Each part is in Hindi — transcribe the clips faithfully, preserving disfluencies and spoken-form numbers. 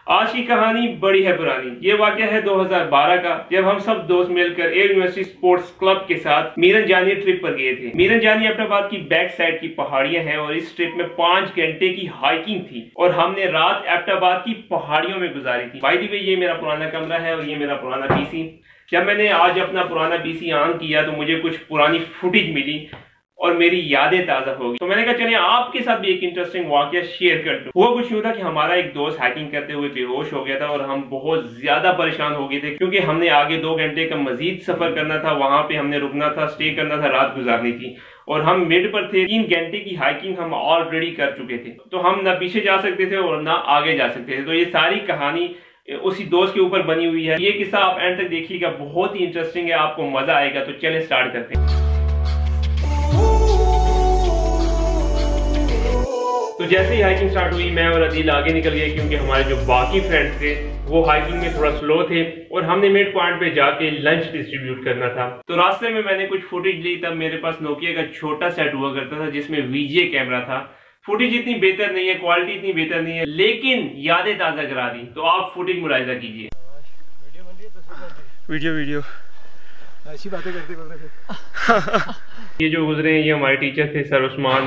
आज की कहानी बड़ी है पुरानी। ये वाकया है दो हज़ार बारह का, जब हम सब दोस्त मिलकर एयर यूनिवर्सिटी स्पोर्ट्स क्लब के साथ मीरन जानी ट्रिप पर गए थे। मीरन जानी एबटाबाद की बैक साइड की पहाड़ियां हैं और इस ट्रिप में पांच घंटे की हाइकिंग थी और हमने रात एबटाबाद की पहाड़ियों में गुजारी थी। बाय द वे, ये मेरा पुराना कमरा है और ये मेरा पुराना पीसी। जब मैंने आज अपना पुराना पीसी ऑन किया तो मुझे कुछ पुरानी फुटेज मिली और मेरी यादें ताजा हो गई। तो मैंने कहा चलिए आपके साथ भी एक इंटरेस्टिंग वाकया शेयर कर दूं। हुआ कुछ यूं था कि हमारा एक दोस्त हाइकिंग करते हुए बेहोश हो गया था और हम बहुत ज्यादा परेशान हो गए थे, क्योंकि हमने आगे दो घंटे का मजीद सफर करना था। वहां पे हमने रुकना था, स्टे करना था, रात गुजारनी थी और हम मिड पर थे। तीन घंटे की हाइकिंग हम ऑलरेडी कर चुके थे, तो हम ना पीछे जा सकते थे और ना आगे जा सकते थे। तो ये सारी कहानी उसी दोस्त के ऊपर बनी हुई है। ये किस्सा आप एंड तक देखिएगा, बहुत ही इंटरेस्टिंग है, आपको मजा आएगा। तो चलें स्टार्ट करते हैं। तो जैसे ही हाइकिंग स्टार्ट हुई, मैं और अदील आगे निकल गए, क्योंकि हमारे जो बाकी फ्रेंड्स थे वो हाइकिंग में थोड़ा स्लो थे और हमने मिड पॉइंट पे जाके लंच डिस्ट्रीब्यूट करना था। तो रास्ते में मैंने कुछ फुटेज ली। तब मेरे पास नोकिया का छोटा सेट हुआ करता था जिसमें वीजे कैमरा था। फुटेज इतनी बेहतर नहीं है, क्वालिटी इतनी बेहतर नहीं है, लेकिन यादें ताजा करा दी। तो आप फुटेज मुलाहिजा कीजिए। वीडियो वीडियो ऐसी बातें करते करते ये जो गुजरे हैं ये हमारे टीचर थे, सर उस्मान।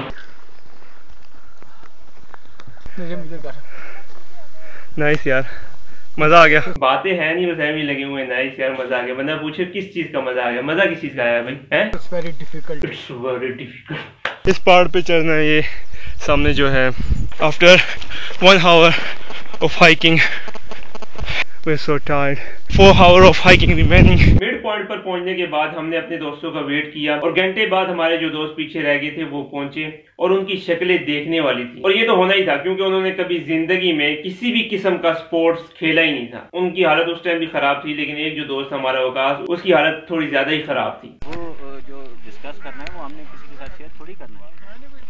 नाइस यार, मजा आ गया। बातें है नहीं, बस एम ही लगे हुए। नाइस यार, मजा आ गया। बंदा पूछे किस चीज का मजा आ गया, मजा किस चीज का आया भाई? हैं? It's very difficult. It's very difficult. इस पहाड़ पे चढ़ना है, ये सामने जो है। After one hour of hiking we are so tired. Four hour of hiking remaining. Mid point पर पहुंचने के बाद हमने अपने दोस्तों का वेट किया और घंटे बाद हमारे जो दोस्त पीछे रह गए थे वो पहुंचे और उनकी शक्लें देखने वाली थी। और ये तो होना ही था, क्योंकि उन्होंने कभी जिंदगी में किसी भी किस्म का स्पोर्ट्स खेला ही नहीं था। उनकी हालत उस टाइम भी खराब थी, लेकिन एक जो दोस्त हमारा वकास, उसकी हालत थोड़ी ज्यादा ही खराब थी। वो जो डिस्कस करना है वो हमने किसी के साथ शेयर थोड़ी करना है।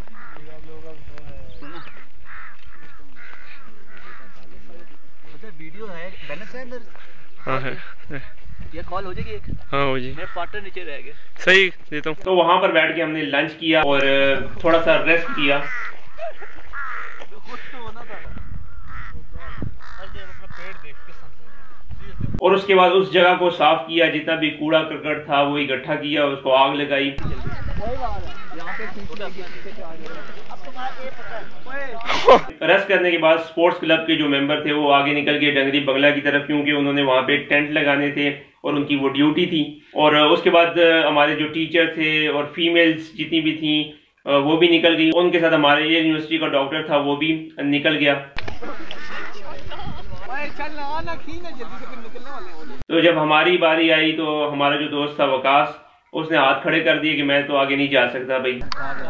वीडियो है, बैलेंस है अंदर। हाँ है, है। ये कॉल हो जाएगी एक। हाँ हो जी। मेरे पार्टनर नीचे रह गए। सही देता हूँ। तो वहां पर बैठ के हमने लंच किया और थोड़ा सा रेस्ट किया। और उसके बाद उस जगह को साफ किया, जितना भी कूड़ा करकट था वो इकट्ठा किया, उसको आग लगाई। रेस्ट करने के बाद स्पोर्ट्स क्लब के जो मेंबर थे वो आगे निकल गए डंगरी बंगला की तरफ, क्योंकि उन्होंने वहां पे टेंट लगाने थे और उनकी वो ड्यूटी थी। और उसके बाद हमारे जो टीचर थे और फीमेल्स जितनी भी थी वो भी निकल गई। उनके साथ हमारे एयर यूनिवर्सिटी का डॉक्टर था वो भी निकल गया। तो जब हमारी बारी आई तो हमारा जो दोस्त था वकास, उसने हाथ खड़े कर दिए कि मैं तो आगे नहीं जा सकता भाई।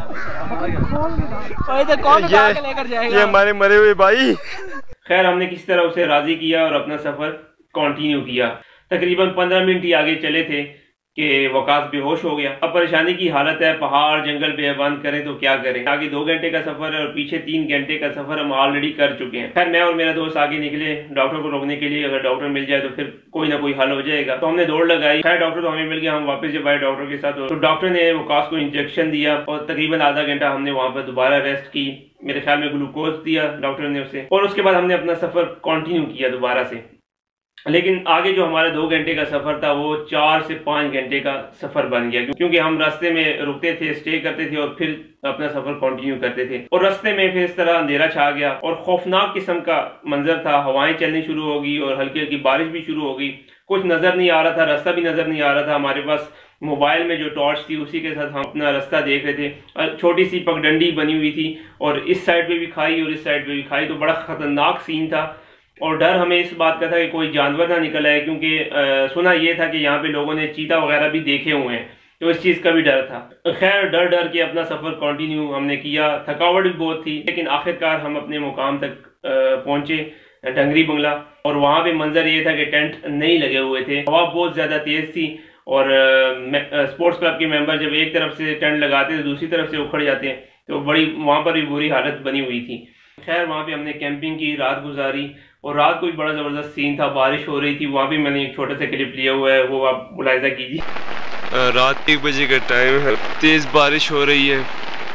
ये, ये हमारे मरे हुए भाई। खैर, हमने किसी तरह उसे राजी किया और अपना सफर कंटिन्यू किया। तकरीबन पंद्रह मिनट ही आगे चले थे कि वकास बेहोश हो गया। अब परेशानी की हालत है, पहाड़ जंगल बेबंद करें तो क्या करें। आगे दो घंटे का सफर है और पीछे तीन घंटे का सफर हम ऑलरेडी कर चुके हैं। खैर, मैं और मेरा दोस्त आगे निकले डॉक्टर को रोकने के लिए। अगर डॉक्टर मिल जाए तो फिर कोई ना कोई हल हो जाएगा। तो हमने दौड़ लगाई। खैर, डॉक्टर तो हमें मिल गया। हम वापस जब आए डॉक्टर के साथ तो डॉक्टर ने वकास को इंजेक्शन दिया और तकरीबन आधा घंटा हमने वहां पर दोबारा रेस्ट की। मेरे ख्याल में ग्लूकोज दिया डॉक्टर ने उसे, और उसके बाद हमने अपना सफर कंटिन्यू किया दोबारा से। लेकिन आगे जो हमारा दो घंटे का सफर था वो चार से पांच घंटे का सफर बन गया, क्योंकि हम रास्ते में रुकते थे, स्टे करते थे और फिर अपना सफर कंटिन्यू करते थे। और रास्ते में फिर इस तरह अंधेरा छा गया और खौफनाक किस्म का मंजर था। हवाएं चलनी शुरू हो गई और हल्की हल्की बारिश भी शुरू हो गई। कुछ नजर नहीं आ रहा था, रास्ता भी नजर नहीं आ रहा था। हमारे पास मोबाइल में जो टॉर्च थी उसी के साथ हम अपना रास्ता देख रहे थे। छोटी सी पगडंडी बनी हुई थी और इस साइड पे भी खाई और इस साइड पे भी खाई। तो बड़ा खतरनाक सीन था और डर हमें इस बात का था कि कोई जानवर ना निकल आए, क्योंकि आ, सुना ये था कि यहाँ पे लोगों ने चीता वगैरह भी देखे हुए हैं, तो इस चीज का भी डर था। खैर, डर डर के अपना सफर कंटिन्यू हमने किया। थकावट भी बहुत थी, लेकिन आखिरकार हम अपने मुकाम तक पहुंचे, डंगरी बंगला। और वहां पे मंजर ये था कि टेंट नहीं लगे हुए थे, हवा बहुत ज्यादा तेज थी और स्पोर्ट्स क्लब के मेंबर जब एक तरफ से टेंट लगाते हैं तो दूसरी तरफ से उखड़ जाते हैं, तो बड़ी वहां पर भी बुरी हालत बनी हुई थी। खैर, वहां पे हमने कैंपिंग की, रात गुजारी और रात को भी बड़ा जबरदस्त सीन था। बारिश हो रही थी, वहां भी मैंने एक छोटा सा क्लिप लिया हुआ है, वो आप मुलाहिजा कीजिए। रात एक बजे का टाइम है, तेज बारिश हो रही है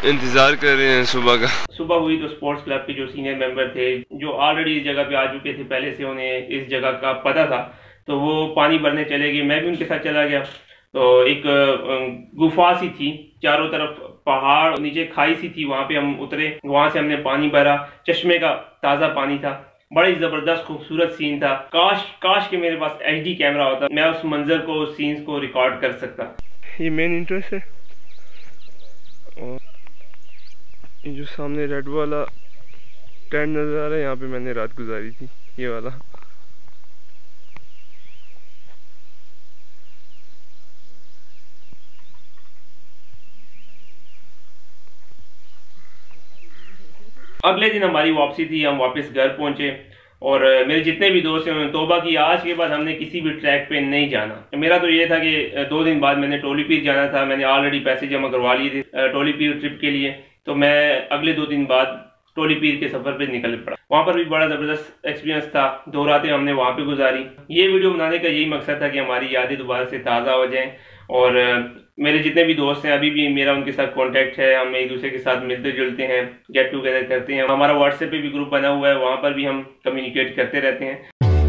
इंतजार कर रहे हैं सुबह का। सुबह हुई तो स्पोर्ट्स क्लब के जो सीनियर मेंबर थे, जो ऑलरेडी इस जगह पे आ चुके थे, पहले से उन्हें इस जगह का पता था, तो वो पानी भरने चले गए। मैं भी उनके साथ चला गया। तो एक गुफा सी थी, चारों तरफ पहाड़, नीचे खाई सी थी, वहां पे हम उतरे, वहां से हमने पानी भरा। चश्मे का ताज़ा पानी था, बड़ा ही ज़बरदस्त खूबसूरत सीन था। काश काश कि मेरे पास एच डी कैमरा होता, मैं उस मंजर को, उस सीन्स को रिकॉर्ड कर सकता। ये मेन इंटरेस्ट है। और ये जो सामने रेड वाला टेंट नज़र आ रहा है, यहाँ पे मैंने रात गुजारी थी, ये वाला। अगले दिन हमारी वापसी थी, हम वापस घर पहुंचे और मेरे जितने भी दोस्त हैं उन्होंने तौबा की, आज के बाद हमने किसी भी ट्रैक पे नहीं जाना। मेरा तो ये था कि दो दिन बाद मैंने टोली पीर जाना था, मैंने ऑलरेडी पैसे जमा करवा लिए थे टोली पीर ट्रिप के लिए, तो मैं अगले दो दिन बाद टोली पीर के सफर पे निकल पड़ा। वहाँ पर भी बड़ा ज़बरदस्त एक्सपीरियंस था, दो रातें हमने वहाँ पे गुजारी। ये वीडियो बनाने का यही मकसद था कि हमारी यादें दोबारा से ताज़ा हो जाएं। और मेरे जितने भी दोस्त हैं, अभी भी मेरा उनके साथ कांटेक्ट है, हम एक दूसरे के साथ मिलते जुलते हैं, गेट टुगेदर करते हैं। हमारा व्हाट्सएप पे भी ग्रुप बना हुआ है, वहाँ पर भी हम कम्युनिकेट करते रहते हैं।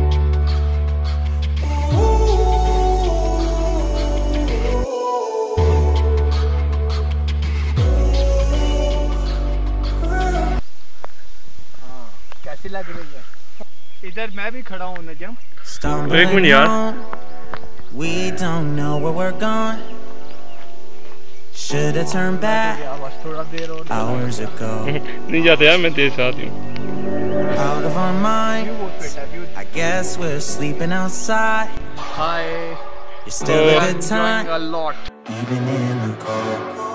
कैसी लग रही है? इधर मैं भी खड़ा हूँ नजम। एक मिनट यार, we don't know where we're going. Should have turned back hours ago. नहीं जाते यार, मैं तेरे साथ हूँ। Out of our mind, I guess we're sleeping outside. Hi. It's still a good time, a lot. even in the cold.